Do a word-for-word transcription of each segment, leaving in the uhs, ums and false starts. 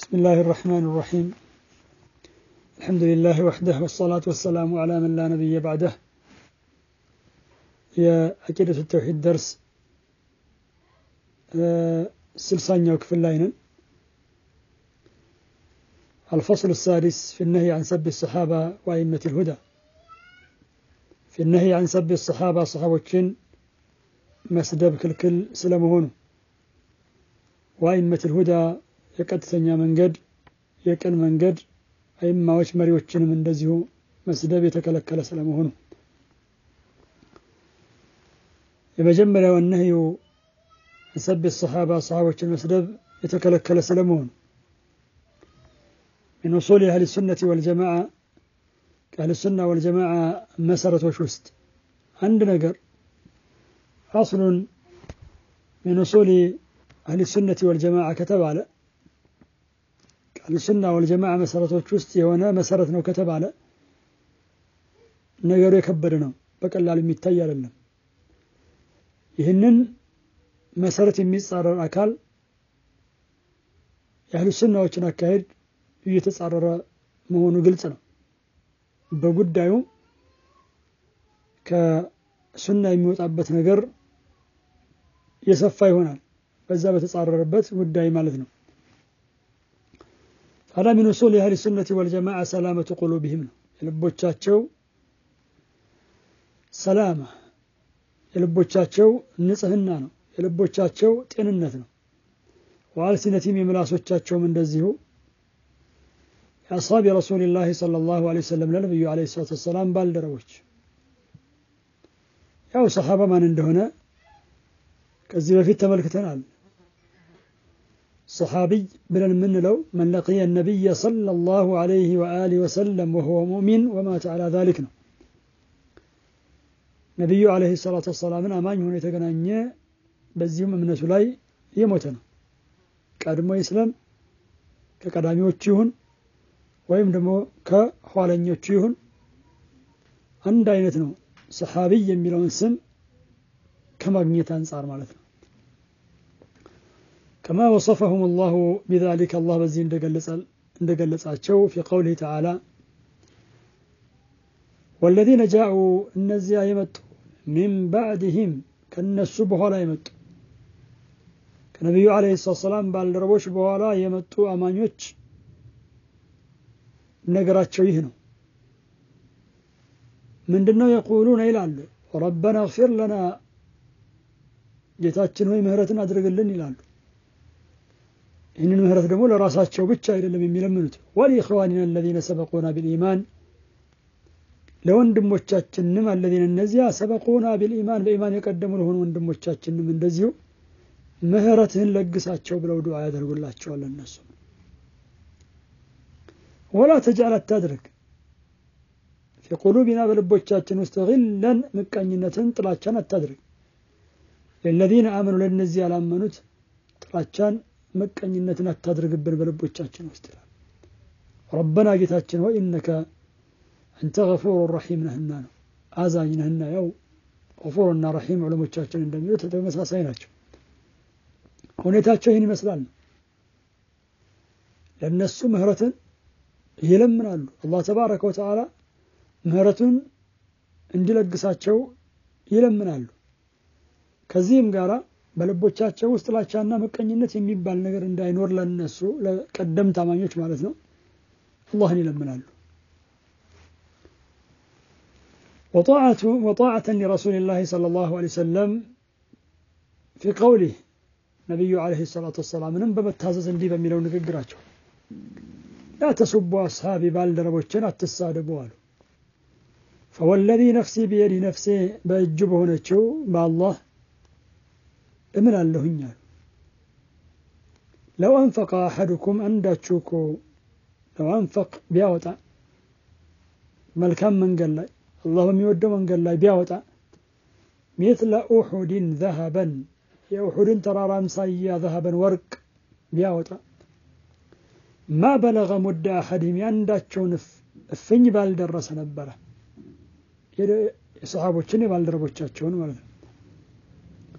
بسم الله الرحمن الرحيم الحمد لله وحده والصلاة والسلام على من لا نبي بعده. يا عقيدة التوحيد درس سلسانيا وكفل لاينن. الفصل السادس في النهي عن سب الصحابة وأئمة الهدى. في النهي عن سب الصحابة صحابة مسدب كل سلمهون وأئمة الهدى የቀጥተኛ መንገድ የቀን መንገድ አይማዎች መሪዎችንም እንደዚሁ መስደብ የተከለከለ ስለመሆኑ የመጀመሪያው ነህዩ ሰብ الصحابه صحابዎችን መስደብ የተከለከለ ስለመሆኑ من اصول اهل السنه والجماعه اهل السنه والجماعه መሰረቶች ውስጥ አንድ ነገር اصل من اصول اهل السنه والجماعه ከተባለ السنة والجماعة مسارات ውስጥ የሆነ መሰረት ነው ከተባለ ነገሩ የከበደ ነው በቀላሉ የሚታይ አይደለም። ይህንን መሰረት የሚጻረር አካል የአህሉ ሱናዎችን አካሄድ እየተጻረረ መሆኑ ግልጽ ነው። በጉዳዩ ከሱና የሚወጣበት ነገር የሰፋ ይሆናል በዛ በተጻረረበት ጉዳይ ማለት ነው። هذا من أصول أهل السنة والجماعة سلامة قلوبهم يلبوچاچو سلامة يلبوچاچو نጽህና ነው يلبوچاچو ጤንነት ነው وألسنتهم የምላሶቻቸውም እንደዚሁ أصحاب رسول الله صلى الله عليه وسلم ለነብዩ عليه الصلاة والسلام ባልደረቦች ያው ሰሃባ ማን እንደሆነ ከዚህ በፊት ተመልክተናል። صحابي بلن من لو من لقي النبي صلى الله عليه وآله وسلم وهو مؤمن ومات على ذلك نبي عليه الصلاة والسلام أمان هنا يتقنعني بزيوم من سلاي يموتنا كادمو يسلم كقدامي وچيهن ويمدمو كحوالن يوچيهن عند عينتنا صحابي يميلون سم كمغنية أنصار مالتنا كما وصفهم الله بذلك الله بزين دقلصاچو في قوله تعالى والذين جاءوا النزيا يمت من بعدهم كنسو بኋላ يمت ከነብዩ አለይሂ ሰላም ባልደረቦች በኋላ የመጡ አማኞች ነገራቸው ይህ ነው። ምንድነው يقولون ይላሉ ربنا اغفر لنا ጌታችን ሆይ ምህረትን አድርግልን ይላሉ። ይህንን ምህረት ደግሞ ለራሳቸው ብቻ አይደለም የሚለምኑት ወሊኢኽዋኒና الذين سبقونا بالإيمان ለወንድሞቻችንም الذين እነዚያ سبقونا بالإيمان በኢማን የቀደሙ ለሆኑ ወንድሞቻችንም እንደዚሁ ምህረትን ለግሳቸው ብለው ዱዓ ያደርጉላቸዋል። እነሱ ولا تجعل التدرك في قلوبنا በልቦቻችን ውስጥ غلا ምቀኝነትን ጥላቻን አታድርግ ለلذين آمنوا ለነዚያ ያላመኑት ጥላቻን መቀኝነትን አታድርግብን በልቦቻችን ውስጥ ይላል። ربنا ጌታችን ሆይ انك انت غفور رحيم ነህና ነው አዛኝ ነህና ያው غفورና رحيم ዑለሞቻችን እንደሚሉት ተመሳሳይ ናቸው። ሁኔታቸው ይህን ይመስላል። ለነሱ ምህረትን ይለምናሉ አላህ ተባረከ ወተዓላ ምህረቱን እንዲለግሳቸው ይለምናሉ። ከዚህም ጋራ በልቦቻቸው ውስጥ ጥላቻና መቀኝነት የሚባል ነገር እንዳይኖር ለነሱ ለቀደምት አማኞች ማለት ነው አላህን ይለምናሉ። وطاعة وطاعة لرسول الله صلى الله عليه وسلم في قوله نبي عليه الصلاة والسلام من بمتازز እንዲህ በሚለው ንግግራቸው لا تسبوا أصحابي ባልደረቦችን አትሳደቡ አሉ። فوالذي نفسي بيده نفسي በእጁ ሆነችው በአላህ እምን አለሁኛል لو أنفق أحدكم عندكم لو أنفق ቢያወጣ መልካም መንገድ ላይ አላህ የሚወደው መንገድ ላይ ቢያወጣ مثل أحد ذهبا የኡሁድን ተራራ አምሳያ ذهبا ወርቅ ቢያወጣ ما بلغ مد أحدهم ያንዳቸውን እፍኝ ባልደረሰ ነበር የሰሃቦችን ባልደረቦቻቸውን ማለት ነው።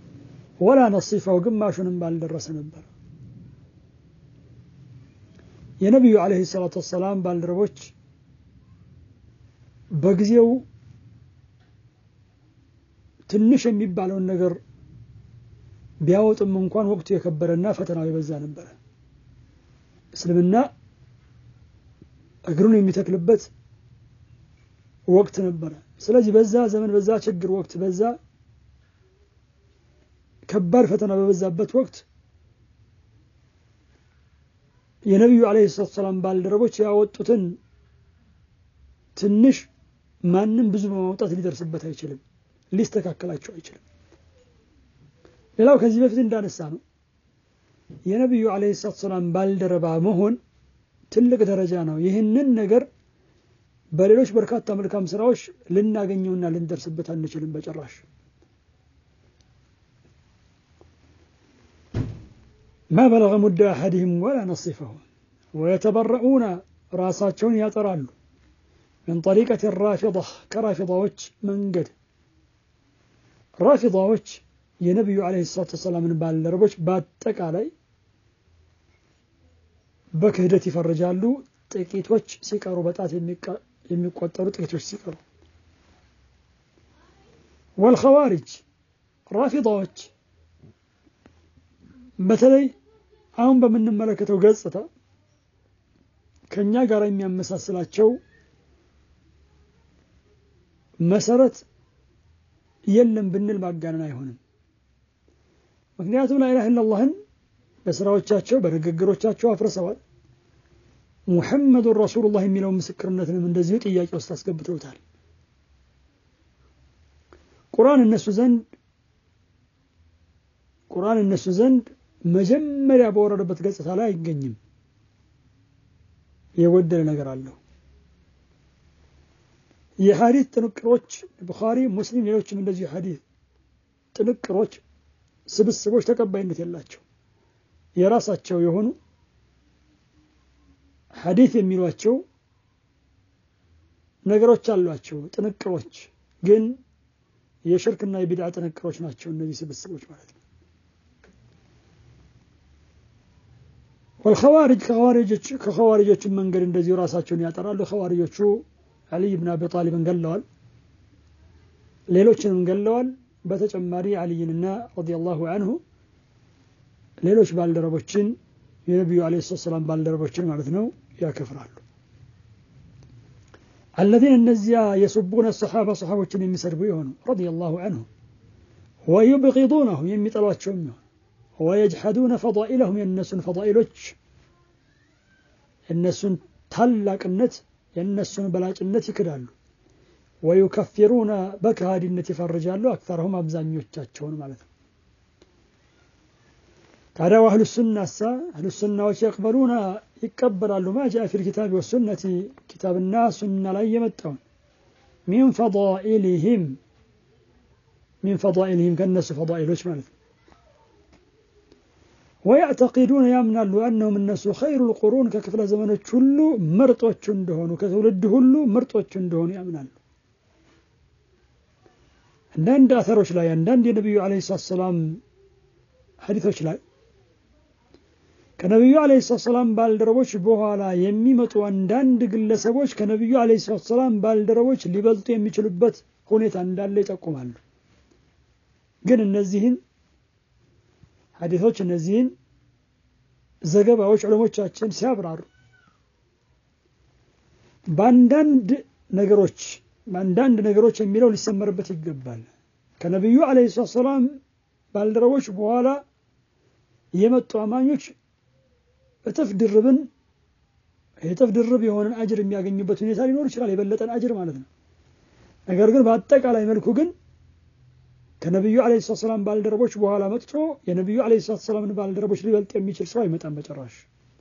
ولا نصيفه ግማሹንም ባልደረሰ ነበር የነብዩ አለይሂ ሰላቱ ወሰላም ባልደረቦች በጊዜው ትንሽ የሚባለውን ነገር ቢያወጡም እንኳን ወቅቱ የከበረና ፈተናው የበዛ ነበር እስልምና እግሩን የሚተክልበት ወቅት ነበር ስለዚህ በዛ ዘመን በዛ ችግር ወቅት በዛ ከባድ ፈተና በበዛበት ወቅት የነብዩ አለይሂ ሰላም ባልደረቦች ያወጡትን ትንሽ ማንንም ብዙ በማውጣት ሊደርስበት አይችልም ሊስተካከላቸው አይችልም ሌላው ከዚህ በፊት እንዳነሳ ነው የነብዩ አለይሂ ሰላም ባልደረባ መሆን ትልቅ ደረጃ ነው ይህንን ነገር በሌሎች በርካታ መልካም ስራዎች ልናገኘውና ልንደርስበት አንችልም በጭራሽ ما بلغ مد أحدهم ولا نصفه ويتبرؤون راساتهم يطرالو من طريقة الرافضة كرافضة وجه من قد رافضة وجه ينبي عليه الصلاة والسلام من بالربوش باتك علي بكهدتي فرجالو تكيت وجه سيكارو بتات يميقوترو تكيت وجه سيكارو والخوارج رافضة وجه በተለይ አሁን በመንመለከተው ገጽታ ከኛ ጋር የሚያመሳስላቸው መሰረት የለም ብንል ማጋነን አይሆንም ምክንያቱም ላ ኢላሃ ኢላላህን በስራዎቻቸው በንግግሮቻቸው አፍርሰዋል ሙሐመድ ረሱሉላህ የሚለው ምስክርነትንም እንደዚሁ ጥያቄ ውስጥ አስገብተውታል ቁርአን እነሱ ዘንድ ቁርአን እነሱ ዘንድ መጀመሪያ በወረደበት ገጽታ ላይ አይገኝም የወደደ ነገር አለው የሐዲስ ጥንቅሮች ቡኻሪ ሙስሊም ሌሎችም እንደዚህ ሐዲስ ጥንቅሮች ስብስቦች ተቀባይነት የላቸው የራሳቸው የሆኑ ሐዲስ የሚሏቸው ነገሮች አሏቸው ጥንቅሮች ግን የሽርክና የቢድዓ ጥንቅሮች ናቸው እነዚህ ስብስቦች ማለት ነው والخوارج كخوارج كخوارج من قال እንደዚህ ራሳቸውን ያጠራሉ خوارجዎቹ علي بن ابي طالب ገለዋል ሌሎችንም ገለዋል በተጨማሪ عليንና رضي الله عنه ሌሎች ባልደረቦችን የነብዩ አለይሂ ሰላም ባልደረቦችን ማለት ነው ያከፍራሉ الذين النزيا يسبون الصحابه صحابዎችን የሚሰድቡ ይሆኑ رضي الله عنه ويبغضونهم የሚጠሏቸው ويجحدون فضائلهم ينسون فضائلوች النسون ታላቅነት የነሱን በላጭነት ይክዳሉ ويكفرون بكهادነት ይፈርጃሉ اكثرهم አብዛኞቻቸውን ማለት ነው ታዲያ اهل السنه اهل السنه يقبلون ይቀበላሉ ما جاء في الكتاب والسنه كتابنا سنه ላይ የመጣው من فضائلهم من فضائلهم كنس فضائلوች ማለት ነው ويعتقدون يامنالو انهم الناس خير القرون ككفل زمانوች ሁሉ ምርጦች እንደሆኑ ከትውልድ ሁሉ ምርጦች እንደሆኑ ያምናሉ አንዳንድ አثሮች ላይ አንዳንድ የነብዩ አለይሂ ሰላም ሐዲሶች ላይ ከነብዩ አለይሂ ሰላም ባልደረቦች በኋላ የሚመጡ አንዳንድ ግለሰቦች ከነብዩ አለይሂ ሰላም ባልደረቦች ሊበልጡ የሚችሉበት ሁኔታ እንዳለ ይጠቁማሉ ግን እነዚህን ሐዲሶች እነዚህን ዘገባዎች ዑለሞቻችን ሲያብራሩ ባንዳንድ ነገሮች ባንዳንድ ነገሮች የሚለው ሊሰመርበት ይገባል ከነብዩ አለይሂ ሰላም ባልደረቦች በኋላ የመጡ አማኞች እጥፍ ድርብን እጥፍ ድርብ የሆነ አጅር የሚያገኙበት ሁኔታ ሊኖር ይችላል የበለጠን አጅር ማለት ነው ነገር ግን በአጠቃላይ መልኩ ግን ከነብዩ አለይሂ ሰላም ባልደረቦች በኋላ መጥቶ የነብዩ አለይሂ ሰላምን ባልደረቦች ሊበልጥ የሚችል ሰው አይመጣም በጭራሽ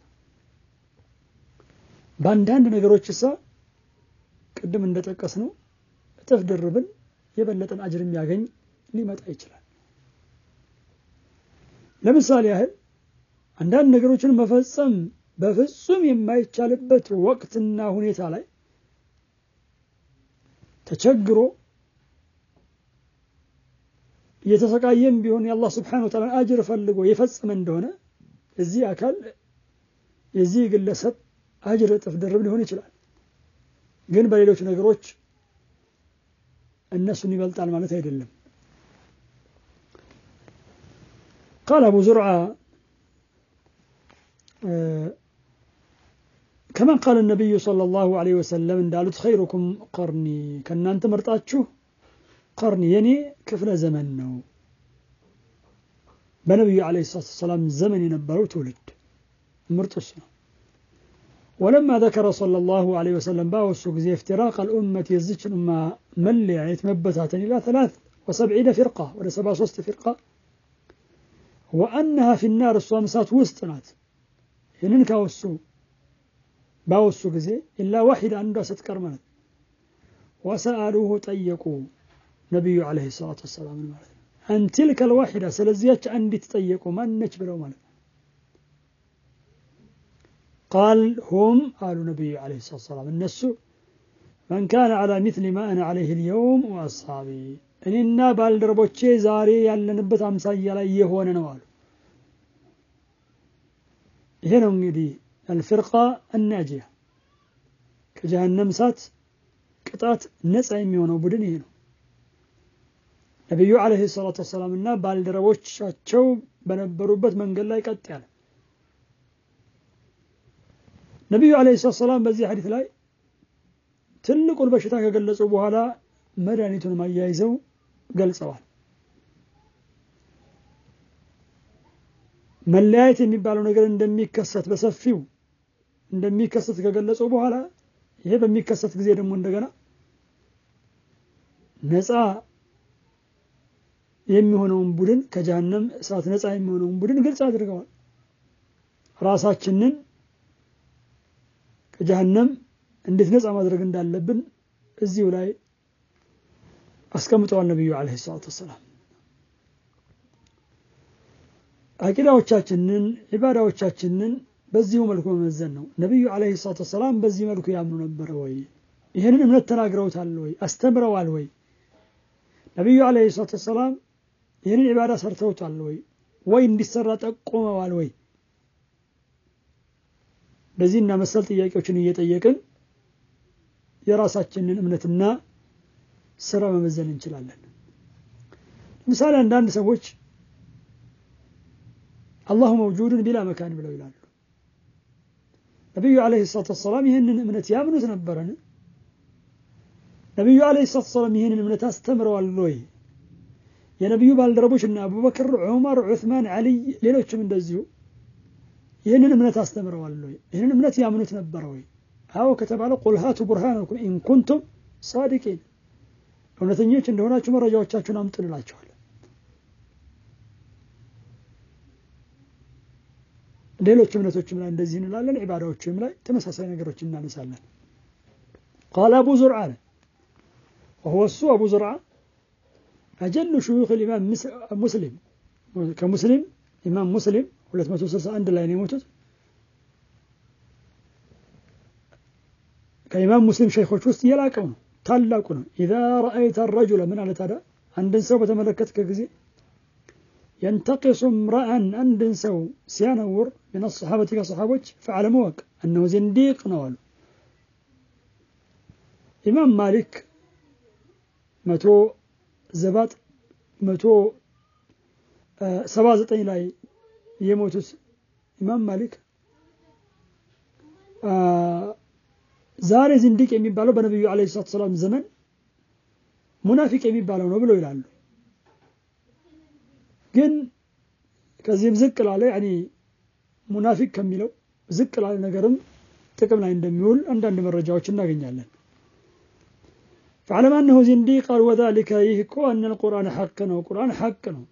ባንዳንድ ነገሮችሳ ቅድም እንደተጠቀስነው እጥፍ ድርብን የበለጠን አጅር የሚያገኝ ሊመጣ ይችላል ለምሳሌ ያህል አንዳንድ ነገሮችን መፈጸም በፍጹም የማይቻልበት ወቅትና ሁኔታ ላይ ተቸግሮ የተሰቃየም ቢሆን የአላህ Subhanahu Wa Ta'ala አጅር ፈልጎ የፈጸመ እንደሆነ እዚህ አካል የዚህ ግለሰብ አጅር እጥፍ ድርብ ሊሆን ይችላል ግን በሌሎች ነገሮች እነሱን ይበልጣል ማለት አይደለም قال ابو زرعه كما قال النبي صلى الله عليه وسلم እንዳሉት خيركم قرني ከናንተ መርጣችሁ قرني የኔ ክፍለ ዘመን ነው በነብዩ አለይሂ ሰላም ዘመን የነበረው ትውልድ ምርጥስ ነው ولما ذكر صلى الله عليه وسلم باوسو ጊዜ افتراق الامه يزچن ما مليعت مبتاتن الى ثلاث وسبعين فرقه ولا سبعة وثلاثين فرقه وانها في النار الصامسات وسطنات ይህንን ካወሱ باوسو ጊዜ الا واحد አንዷ ስትቀር ማለት وسالوه ጠየቁ ነብዩ አለይሂ ሰላቱ ወሰላም ማለት ان تلك الواحده ስለዚያች አንዲት ጠየቁ ማነች ብለው ማለት قال هم قالوا النبي عليه الصلاه والسلام الناس من كان على مثل ما انا عليه اليوم واصحابي እኔና ባልደረቦቼ ዛሬ ያለንበት አምሳያ ላይ የሆነ ነው አሉ ይሄ ነው እንግዲህ الفرقه الناجيه ከጀሃነም እሳት ቅጣት ነፃ የሚሆነው ቡድን ይሄ ነው ነብዩ አለይሂ ሰላቱ ወሰላም እና ባልደረቦቻቸው በነበሩበት መንገድ ላይ ቀጥ ያለ ነብዩ አለይሂ ሰላም በዚህ ሐዲስ ላይ ትልቁን በሽታ ከገለጹ በኋላ መድኃኒቱን ማያይዘው ገልጸዋል መለያየት የሚባለው ነገር እንደሚከሰት በሰፊው እንደሚከሰት ከገለጹ በኋላ ይሄ በሚከሰት ጊዜ ደግሞ እንደገና ነፃ የሚሆነውን ቡድን ከጀሃነም እሳት ነፃ የሚሆነውን ቡድን ግልጽ አድርገዋል ራሳችንን ከጀሃነም እንዴት ነፃ ማድረግ እንዳለብን እዚሁ ላይ አስቀምጠዋል ነብዩ አለይሂ ሰላቱ ወሰላም አቂዳዎቻችንን ኢባዳዎቻችንን በዚሁ መልኩ መመዘን ነው ነብዩ አለይሂ ሰላቱ ወሰላም በዚህ መልኩ ያምኑ ነበር ወይ ይሄንን እምነት ተናግረውታል ወይ አስተምረዋል ወይ ነብዩ አለይሂ ሰላቱ ወሰላም ይሄንን ኢባዳ ሰርተውታል ወይ ወይ እንዲሰራ ጠቆመዋል ወይ በዚህና መሰል ጥያቄዎችን እየጠየቅን የራሳችንን እምነትና ስራ መመዘን እንችላለን ለምሳሌ አንዳንድ ሰዎች አላሁ መውጁድን ቢላ መካን ብለው ይላሉ ነብዩ አለይሂ ሰላቱ ወሰላም ይሄንን እምነት ያምኑት ነበርነ ነብዩ አለይሂ ሰላቱ ወሰላም ይሄንን እምነት አስተምረዋል ወይ የነብዩ ባልደረቦችና አቡበክር ዑመር ዑስማን አሊ ሌሎችም እንደዚሁ ይሄንን እምነት አስተምረዋል ወይ ይሄንን እምነት ያምኑት ነበር ወይ አዎ ከተባለ ቁል ሃቱ ቡርሃነኩም ኢን ኩንቱም صادقين እውነተኞች እንደሆናችሁ መረጃዎቻችሁን አምጡላችኋል ሌሎች እምነቶችም ላይ እንደዚህ እንላለን ኢባዳዎችም ላይ ተመሳሳይ ነገሮች እናነሳለን قال ابو زرعه وهو السو ابو زرعه اجل شيوخ الامام مسلم كمسلم امام مسلم ሁለት መቶ ስልሳ አንድ ላይ ነው የሞቱት ከኢማም ሙስሊም ሸይኾች ውስጥ የላቀው ነው ታላቁ ነው اذا رايت الرجل من على ترى አንድን ሰው በተመለከትከ ጊዜ ينتقص امرا عندن سو سينور من الصحابه كصحابوች فعلم وق انه زنديق ነው አሉ ኢማም ማሊክ መቶ ዘባት መቶ ሰባ ዘጠኝ ላይ የሞቱት ኢማም ማሊክ ዛሬ ዝንዲቅ የሚባለው በነብዩ አለይሂ ሰላም ዘመን ሙናፊቅ የሚባለው ነው ብለው ይላሉ ግን ከዚህም ዝቅ ላለ ያኒ ሙናፊቅ ከሚለው ዝቅ ላለ ነገርም ጥቅም ላይ እንደሚውል አንዳንድ መረጃዎች እናገኛለን فعلم انه زنديق قال وذلك يحكو ان القران حق ነው ቁርአን ሐቅ ነው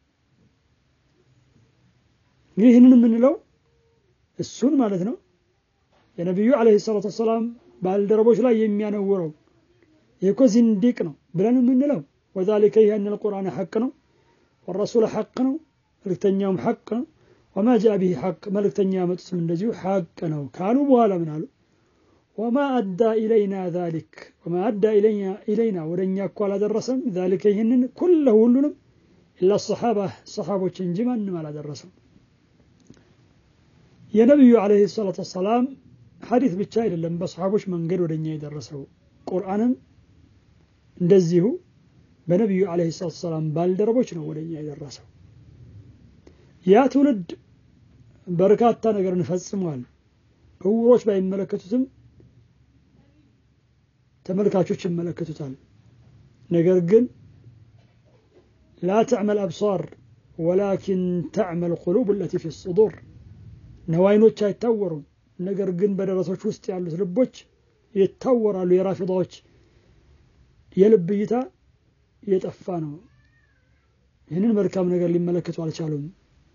ይህንን ምንለው እሱን ማለት ነው የነብዩ አለይሂ ሰላቱ ወሰላም ባልደረቦች ላይ የሚያነውረው ይሄኮ ዝንዲቅ ነው ብለን ምንለው وذلك ان القران حق ነው والرسول حق ነው መልእክተኛውም ሐቅ ነው وما جاء به حق መልእክተኛ መጥቶም እንደዚሁ ሐቅ ነው ካሉ በኋላ ምን አሉ وما ادى الينا ذلك وما ادى الينا الينا ወደኛ እኮ አላደረሰም ذلك ይህንን كله ሁሉንም الا الصحابه صحابዎች እንጂ ማንም አላደረሰም የነብዩ አለይሂ ሰላቱ ወሰላም ሐዲስ ብቻ አይደለም በሰሃቦች መንገድ ወደኛ የደረሰው ቁርአንም እንደዚሁ በነብዩ አለይሂ ሰላም ባልደረቦች ነው ወደኛ የደረሰው ያ ትውልድ በርካታ ነገር እንፈጽሟል እውሮች ባይመለከቱትም ተመልካቾች ይመለከቱታል ነገር ግን لا تعمل أبصار ولكن تعمل قلوب التي في الصدور ነዋይኖች አይታወሩም ነገር ግን በደረሶች ውስጥ ያሉት ልቦች ይታወራሉ የራፊዳዎች የልብ እይታ የጠፋ ነው ይህንን መልካም ነገር ሊመለከቱ አልቻሉም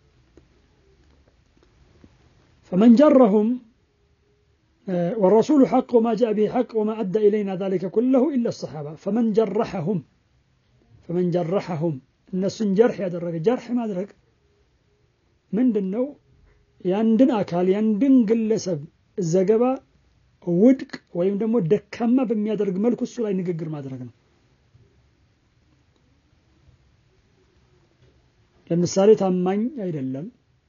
فمن جرهم والرسول حق وما جاء به حق وما أدى إلينا ذلك كله إلا الصحابة فمن جرحهم فمن جرحهم الناس جرح يدرك جرح ما أدرك من دنو يندن أكال يندن قلسب الزجبة ودك ويمدمو دكما بميادرق ملك السلاي نققر ما أدركنا ለምሳሌ ታማኝ አይደለም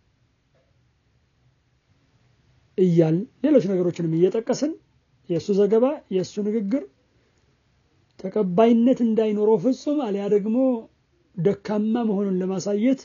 እያል ሌሎች ነገሮችንም እየተጠቀሰን የሱ ዘገባ የሱ ንግግር ተቀባይነት እንዳይኖረው ፍጹም አልያ ደግሞ ደካማ መሆኑን ለማሳየት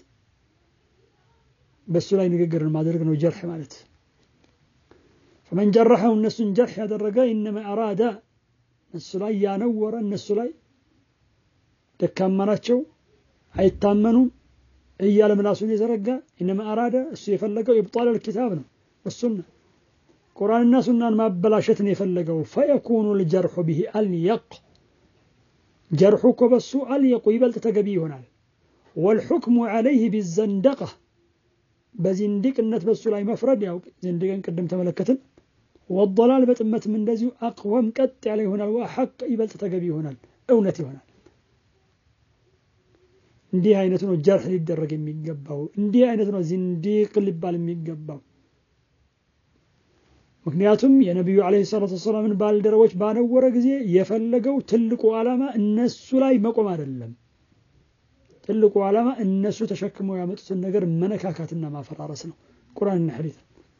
በሱ ላይ ንግግርን ማድረግ ነው ጀርህ ማለት فمن جرحه الناس جرح ያደረገ انما اراد እሱ ላይ ያነወረ እነሱ ላይ ደካማ ናቸው አይታመኑም እያለ ምላሱን የዘረጋ انما اراد እሱ የፈለገው ይብጣል الكتاب ነው والسنه ቁርአንና ሱናን ማበላሸትን የፈለገው فيكون الجرح به اليق جرحه كبسو اليق يبلت تغبي ይሆናል والحكم عليه بالزندقه بزندقነት በሱ ላይ መፍረድ ያው ዝንድቅን ቀደም ተመለከትን والضلال በጥመት ምን እንደዚሁ አቅወም ቀጥ ያለ ይሆናል وحق ይበልጥ ተገቢ ይሆናል እውነት ይሆናል እንዲህ አይነቱ ነው ጀርህ ሊደረግ የሚገባው እንዲህ አይነቱ ነው ዝንዲቅ ሊባል የሚገባው ምክንያቱም የነብዩ አለይሂ ሰላቱ ወሰላም ባልደረቦች ባነወረ ጊዜ የፈለገው ትልቁ ዓላማ እነሱ ላይ መቆም አይደለም ትልቁ ዓላማ እነሱ ተሸክመው ያመጡትን ነገር መነካካትና ማፈራረስ ነው ቁርአንና ሐዲስ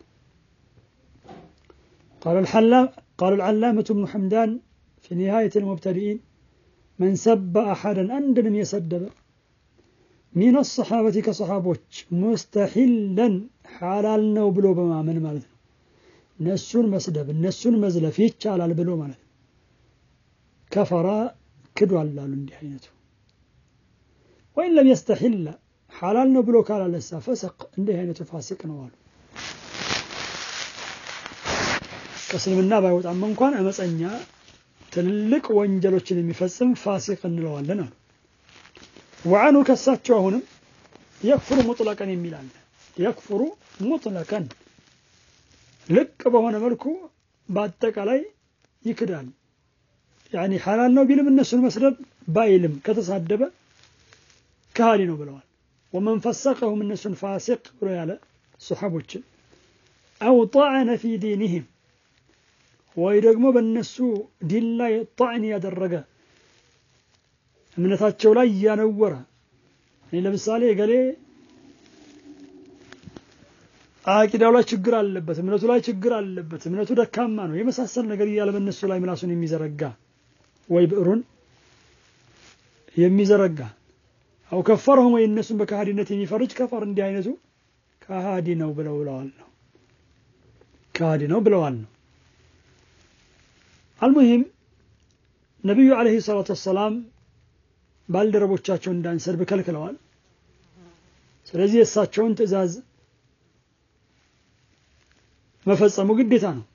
قال الحلام قال العلامة ابن حمدان في نهاية المبتدئين من سب أحدا أندن يسدب من الصحابة كصحابوች مستحلا حلال ነው ብሎ በማመን ማለት ነው እነሱን መስደብ እነሱን መዝለፍ ይቻላል ብሎ ማለት ነው ከፈራ ክዷል አሉ እንዲህ አይነቱ وإن لم يستحل حلال ነው ብሎ ካላለሳ فسق እንዲህ አይነቱ ፋሲቅ ነው አሉ ከስልምና ባይወጣም እንኳን አመፀኛ ትልቅ ወንጀሎችን የሚፈጽም ፋሲቅ እንለዋለን አሉ وعنه ከሳቸው አሁንም يكفر مطلقا የሚላል يكفر مطلقا ልቅ በሆነ መልኩ በአጠቃላይ ይክዳል يعني حلال ነው ቢልም እነሱን መስደብ ባይልም ከተሳደበ ካሊ ነው ብለዋል ومن فسقهم እነሱን ፋሲቅ ብሎ ያለ ሱሐቦች او طعن في دينهم ወይ ደግሞ በእነሱ ዲን ላይ طعن ያደረገ እምነታቸው ላይ ያነወረ እኔ ለምሳሌ ገሌ አቂዳው ላይ ችግር አለበት እምነቱ ላይ ችግር አለበት እምነቱ ደካማ ነው የመሳሰል ነገር ይያለ በእነሱ ላይ ምላሱን የሚዘረጋ ወይ ብዕሩን የሚዘረጋ አው ከፈረው ወይ እነሱን በካሃዲነት የሚፈርጅ ከፈር እንዲህ አይነቱ ካሃዲ ነው ብለው ብለዋል ነው ካሃዲ ነው ብለዋል ነው المهم ነብዩ አለይሂ ሰላቱ ወሰላም ባልደረቦቻቸው እንዳንሰርብ ከልክለዋል ስለዚህ እሳቸውን ትእዛዝ መፈጸሙ ግዴታ ነው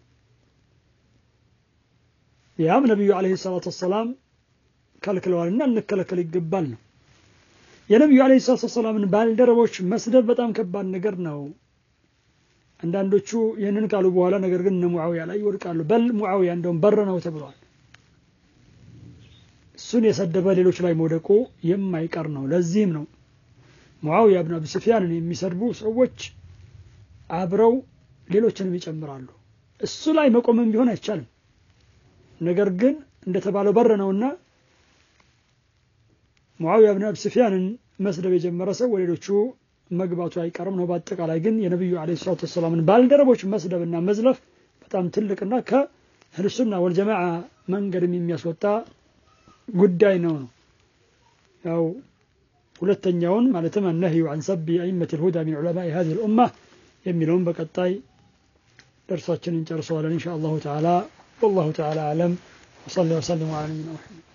ያም ነብዩ አለይሂ ሰላቱ ወሰላም ከልክለዋልና እንከለከል ይገባል ነው የነብዩ አለይሂ ሰላቱ ወሰላምን ባልደረቦች መስደብ በጣም ከባድ ነገር ነው አንዳንዶቹ ይሄንን ካሉ በኋላ ነገር ግን ሙአዊያ ላይ ይወድቃሉ በል ሙአዊያ እንደውም በር ነው ተብሏል እሱን የሰደበ ሌሎች ላይ መውደቁ የማይቀር ነው ለዚህም ነው ሙአዊያ ኢብኑ አቢ ሱፊያንን የሚሰድቡ ሰዎች አብረው ሌሎችንም ይጨምራሉ እሱ ላይ መቆምም ቢሆን አይቻልም ነገር ግን እንደተባለው በር ነውና ሙአዊያ ኢብኑ አቢ ሱፊያንን መስደብ የጀመረ ሰው ወሌሎቹ መግባቱ አይቀርም ነው በአጠቃላይ ግን የነብዩ አለይሂ ሰላቱ ወሰላምን ባልደረቦች መስደብና መዝለፍ በጣም ትልቅና ከአህሉ ሱና ወልጀማዓ መንገድም የሚያስወጣ ጉዳይ ነው ነው ያው ሁለተኛውን ማለትም النهي عن سب أئمة الهدى من علماء هذه الأمة የሚለውን በቀጣይ درساتنا እንጨርሰዋለን إن شاء الله تعالى والله تعالى أعلم وصلى وسلم على نبينا محمد